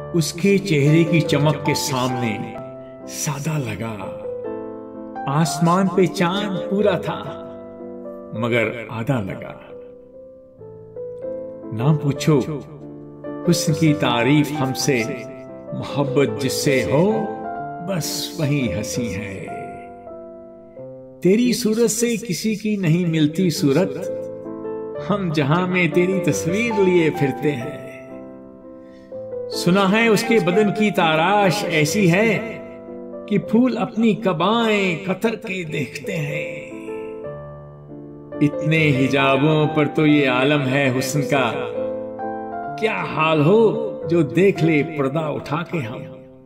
उसके चेहरे की चमक के सामने सादा लगा। आसमान पे चांद पूरा था मगर आधा लगा। ना पूछो हुस्न की तारीफ हमसे, मोहब्बत जिससे हो बस वही हंसी है। तेरी सूरत से किसी की नहीं मिलती सूरत, हम जहां में तेरी तस्वीर लिए फिरते हैं। सुना है उसके बदन की ताराश ऐसी है कि फूल अपनी कबाएं कतर के देखते हैं। इतने हिजाबों पर तो ये आलम है हुस्न का, क्या हाल हो जो देख ले पर्दा उठा के हम।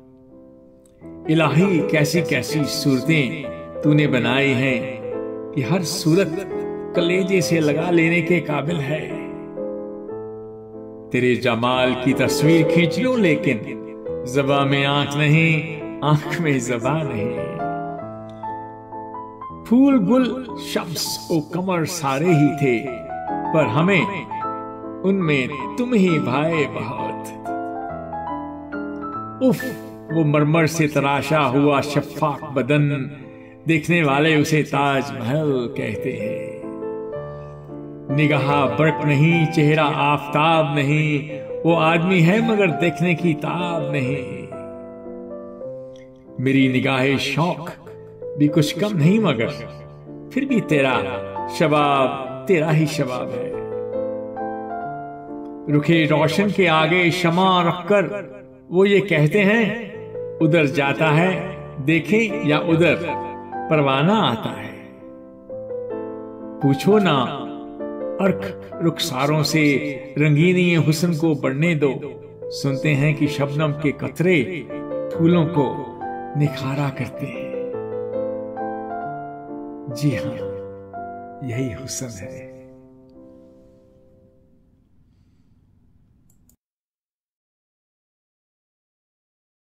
इलाही कैसी कैसी सूरतें तूने बनाई हैं कि हर सूरत कलेजे से लगा लेने के काबिल है। तेरे जमाल की तस्वीर खींच लूं लेकिन ज़बां में आंख नहीं, आंख में ज़बां नहीं। फूल गुल शम्स ओ कमर सारे ही थे, पर हमें उनमें तुम ही भाए बहुत। उफ, वो मरमर से तराशा हुआ शफ़ाफ़ बदन, देखने वाले उसे ताजमहल कहते हैं। निगाह बर्क नहीं, चेहरा आफताब नहीं, वो आदमी है मगर देखने की ताब नहीं। मेरी निगाहे शौक भी कुछ कम नहीं मगर फिर भी तेरा शबाब तेरा ही शबाब है। रुखे रोशन के आगे शमा रखकर वो ये कहते हैं, उधर जाता है देखें या उधर परवाना आता है। पूछो ना अर्क रुखसारों से, रंगीनी हुस्न को बढ़ने दो। सुनते हैं कि शबनम के कतरे फूलों को निखारा करते हैं। जी हाँ, यही हुस्न है।